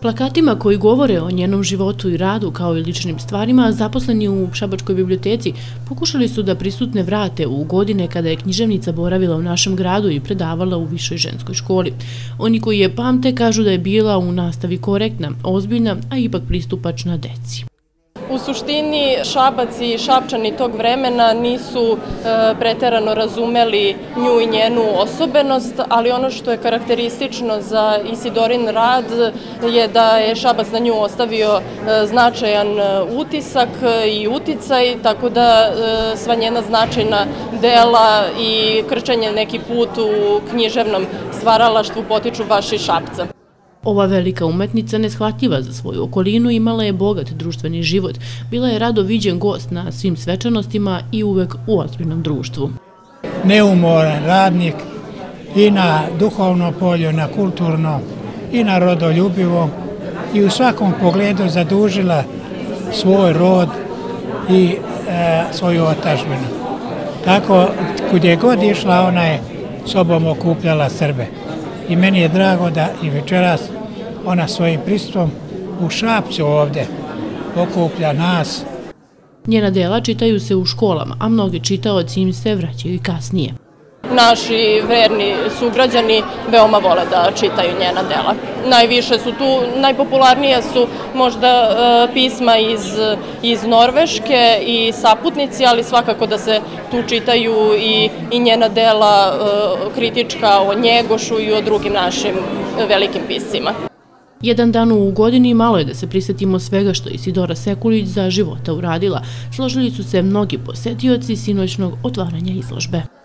Plakatima koji govore o njenom životu i radu kao i ličnim stvarima, zaposleni u Šabačkoj biblioteci pokušali su da prisutne vrate u godine kada je književnica boravila u našem gradu i predavala u višoj ženskoj školi. Oni koji je pamte kažu da je bila u nastavi korektna, ozbiljna, a ipak pristupačna deci. U suštini Šabac i Šapčani tog vremena nisu preterano razumeli nju i njenu osobenost, ali ono što je karakteristično za Isidorin rad je da je Šabac na nju ostavio značajan utisak i uticaj, tako da sva njena značajna dela i krčenje neki put u književnom stvaralaštvu potiču baš iz Šapca. Ova velika umetnica, neshvatljiva za svoju okolinu, imala je bogat društveni život, bila je rado viđen gost na svim svečanostima i uvek u ozbiljnom društvu. Neumoran radnik i na duhovnom polju, na kulturnom i na rodoljubivom i u svakom pogledu zadužila svoj rod i svoju otadžbinu. Tako, gdje god išla, ona je sobom okupljala Srbe. I meni je drago da i večeras ona svojim prisustvom u Šapcu ovdje okuplja nas. Njena dela čitaju se u školama, a mnogi čitaoci im se vraćaju i kasnije. Naši verni sugrađani veoma vole da čitaju njena dela. Najviše su tu, najpopularnije su možda pisma iz Norveške i saputnici, ali svakako da se tu čitaju i njena dela kritička o Njegošu i o drugim našim velikim piscima. Jedan dan u godini malo je da se prisjetimo svega što je Isidora Sekulić za života uradila. Složili su se mnogi posetioci sinoćnog otvaranja izložbe.